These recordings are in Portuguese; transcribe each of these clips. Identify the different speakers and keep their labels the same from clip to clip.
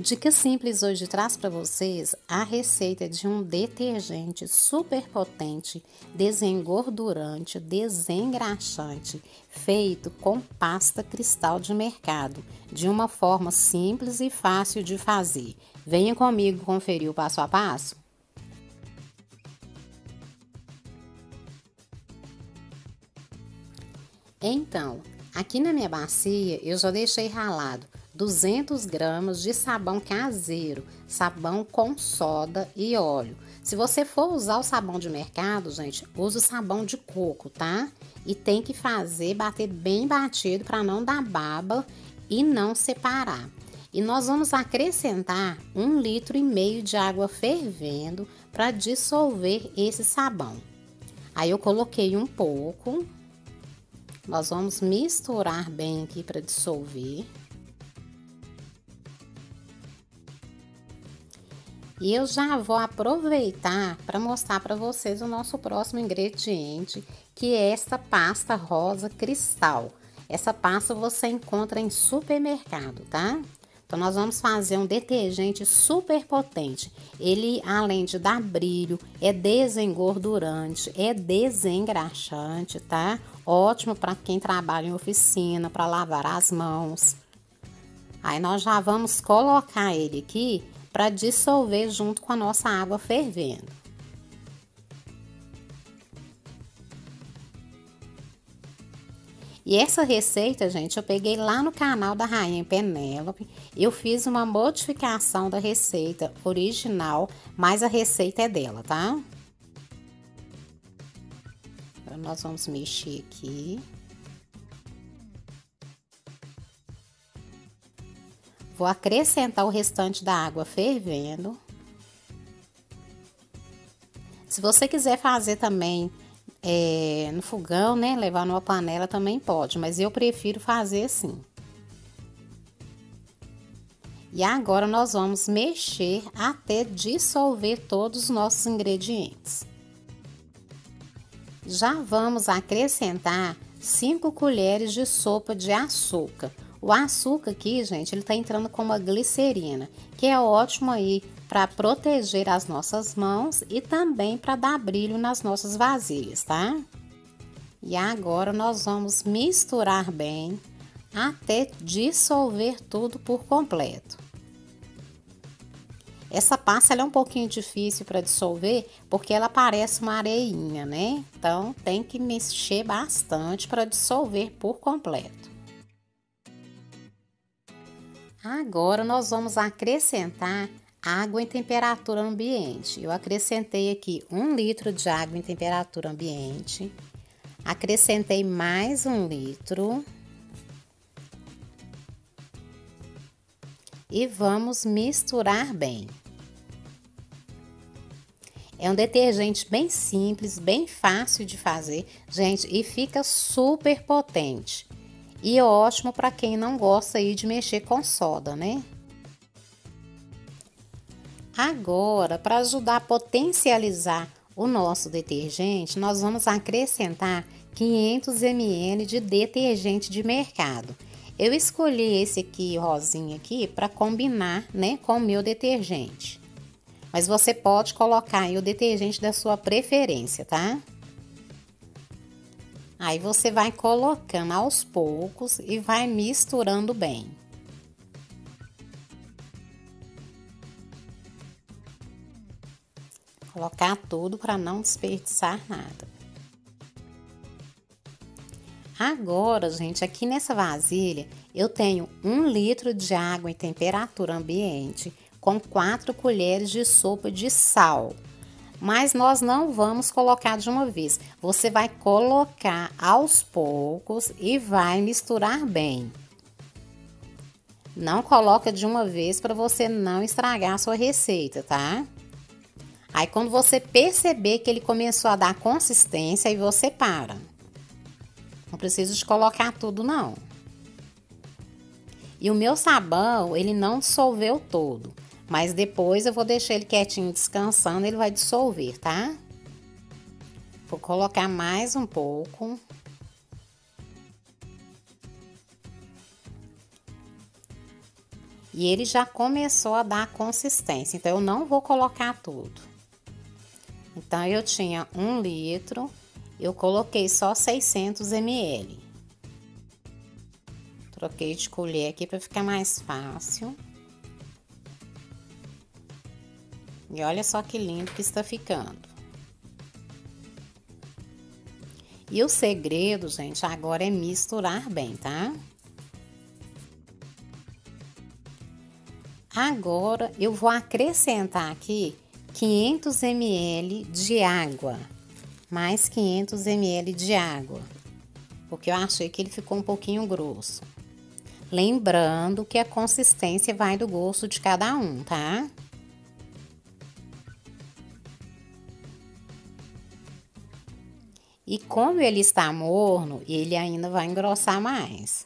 Speaker 1: Dica simples hoje traz para vocês a receita de um detergente super potente, desengordurante, desengraxante, feito com pasta cristal de mercado, de uma forma simples e fácil de fazer. Venha comigo conferir o passo a passo. Então, aqui na minha bacia eu já deixei ralado 200 gramas de sabão caseiro, sabão com soda e óleo. Se você for usar o sabão de mercado, gente, use o sabão de coco, tá? E tem que bater bem batido para não dar baba e não separar. E nós vamos acrescentar 1,5 litro de água fervendo para dissolver esse sabão. Aí eu coloquei um pouco. Nós vamos misturar bem aqui para dissolver. E eu já vou aproveitar para mostrar para vocês o nosso próximo ingrediente, que é esta pasta rosa cristal. Essa pasta você encontra em supermercado, tá? Então, nós vamos fazer um detergente super potente. Ele, além de dar brilho, é desengordurante, é desengraxante, tá? Ótimo para quem trabalha em oficina, para lavar as mãos. Aí, nós já vamos colocar ele aqui para dissolver junto com a nossa água fervendo. E essa receita, gente, eu peguei lá no canal da Rainha Penélope. Eu fiz uma modificação da receita original, mas a receita é dela, tá? Então, nós vamos mexer aqui. Vou acrescentar o restante da água fervendo. Se você quiser fazer também no fogão, né, levar numa panela também pode, mas eu prefiro fazer assim. E agora nós vamos mexer até dissolver todos os nossos ingredientes. Já vamos acrescentar 5 colheres de sopa de açúcar. O açúcar aqui, gente, ele tá entrando com uma glicerina, que é ótimo aí para proteger as nossas mãos e também para dar brilho nas nossas vasilhas, tá? E agora nós vamos misturar bem até dissolver tudo por completo. Essa pasta ela é um pouquinho difícil para dissolver porque ela parece uma areinha, né? Então tem que mexer bastante para dissolver por completo. Agora nós vamos acrescentar água em temperatura ambiente. Eu acrescentei aqui 1 litro de água em temperatura ambiente. Acrescentei mais 1 litro. E vamos misturar bem. É um detergente bem simples, bem fácil de fazer, gente, e fica super potente. E ótimo para quem não gosta aí de mexer com soda, né? Agora, para ajudar a potencializar o nosso detergente, nós vamos acrescentar 500 ml de detergente de mercado. Eu escolhi esse aqui, rosinha aqui, para combinar, né, com o meu detergente. Mas você pode colocar aí o detergente da sua preferência, tá? Aí você vai colocando aos poucos e vai misturando bem. Colocar tudo para não desperdiçar nada. Agora, gente, aqui nessa vasilha eu tenho 1 litro de água em temperatura ambiente com 4 colheres de sopa de sal. Mas nós não vamos colocar de uma vez. Você vai colocar aos poucos e vai misturar bem. Não coloca de uma vez para você não estragar a sua receita, tá? Aí quando você perceber que ele começou a dar consistência, aí você para. Não precisa de colocar tudo não. E o meu sabão, ele não dissolveu todo. Mas depois eu vou deixar ele quietinho descansando, ele vai dissolver, tá? Vou colocar mais um pouco. E ele já começou a dar consistência, então eu não vou colocar tudo. Então eu tinha 1 litro, eu coloquei só 600 ml. Troquei de colher aqui para ficar mais fácil. E olha só que lindo que está ficando. E o segredo, gente, agora é misturar bem, tá? Agora eu vou acrescentar aqui 500 ml de água. Mais 500 ml de água. Porque eu achei que ele ficou um pouquinho grosso. Lembrando que a consistência vai do gosto de cada um, tá? E como ele está morno, ele ainda vai engrossar mais.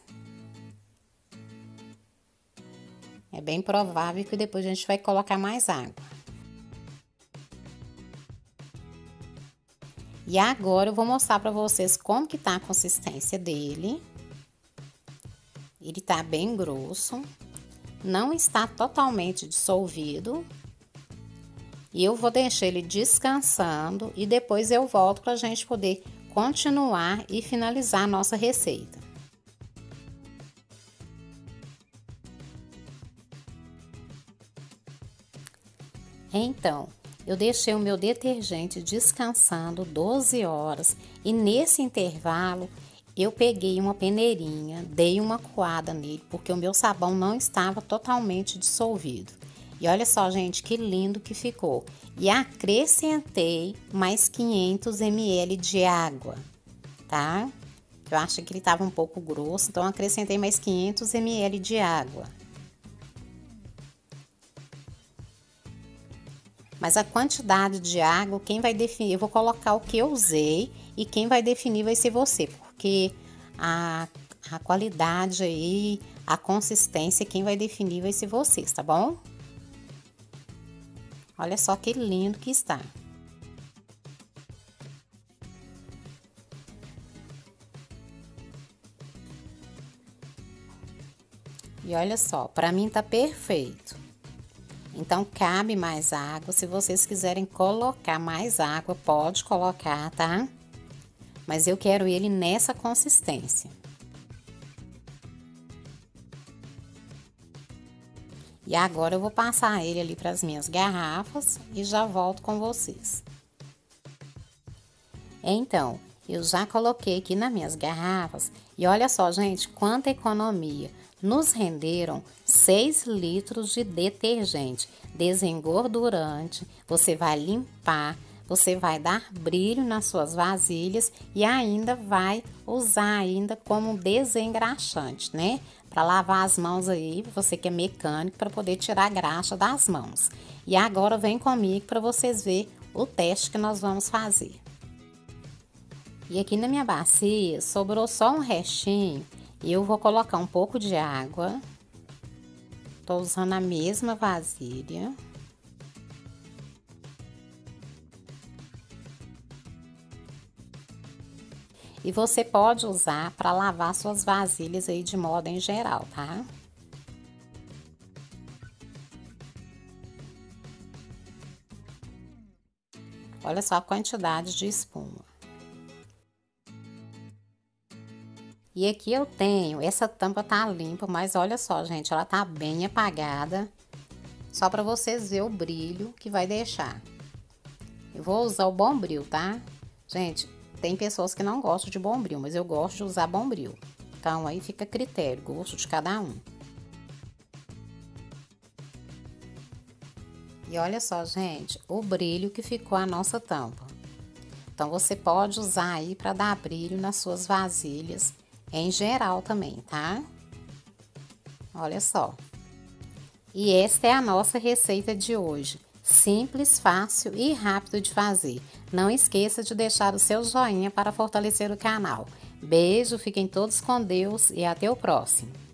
Speaker 1: É bem provável que depois a gente vai colocar mais água. E agora eu vou mostrar para vocês como que tá a consistência dele. Ele tá bem grosso, não está totalmente dissolvido. E eu vou deixar ele descansando e depois eu volto para a gente poder continuar e finalizar a nossa receita. Então, eu deixei o meu detergente descansando 12 horas e nesse intervalo eu peguei uma peneirinha, dei uma coada nele porque o meu sabão não estava totalmente dissolvido. E olha só, gente, que lindo que ficou. E acrescentei mais 500 ml de água, tá? Eu acho que ele estava um pouco grosso, então acrescentei mais 500 ml de água. Mas a quantidade de água, quem vai definir, eu vou colocar o que eu usei e quem vai definir vai ser você, porque a qualidade aí, a consistência, quem vai definir vai ser vocês, tá bom? Olha só que lindo que está. E olha só, para mim tá perfeito. Então, cabe mais água. Se vocês quiserem colocar mais água, pode colocar, tá? Mas eu quero ele nessa consistência. E agora eu vou passar ele ali para as minhas garrafas e já volto com vocês. Então, eu já coloquei aqui nas minhas garrafas e olha só, gente, quanta economia. Nos renderam 6 litros de detergente desengordurante. Você vai limpar, você vai dar brilho nas suas vasilhas e ainda vai usar ainda como desengraxante, né? Para lavar as mãos aí, você que é mecânico, para poder tirar a graxa das mãos. E agora vem comigo para vocês verem o teste que nós vamos fazer. E aqui na minha bacia sobrou só um restinho e eu vou colocar um pouco de água. Tô usando a mesma vasilha. E você pode usar para lavar suas vasilhas aí de modo em geral, tá? Olha só a quantidade de espuma. E aqui eu tenho, essa tampa tá limpa, mas olha só, gente, ela tá bem apagada. Só para vocês verem o brilho que vai deixar. Eu vou usar o Bombril, tá? Gente, tem pessoas que não gostam de Bombril, mas eu gosto de usar Bombril. Então, aí fica a critério, gosto de cada um. E olha só, gente, o brilho que ficou a nossa tampa. Então, você pode usar aí para dar brilho nas suas vasilhas, em geral também, tá? Olha só. E esta é a nossa receita de hoje. Simples, fácil e rápido de fazer. Não esqueça de deixar o seu joinha para fortalecer o canal. Beijo, fiquem todos com Deus e até o próximo.